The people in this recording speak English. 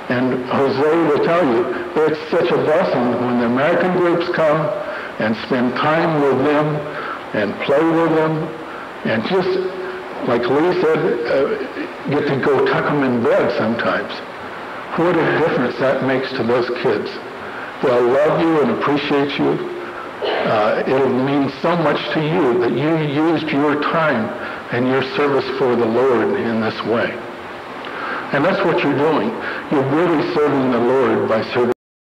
And Jose will tell you, it's such a blessing when the American groups come and spend time with them and play with them and just, like Lee said, get to go tuck them in bed sometimes. What a difference that makes to those kids. They'll love you and appreciate you. It'll mean so much to you that you used your time and your service for the Lord in this way. And that's what you're doing. You're really serving the Lord by serving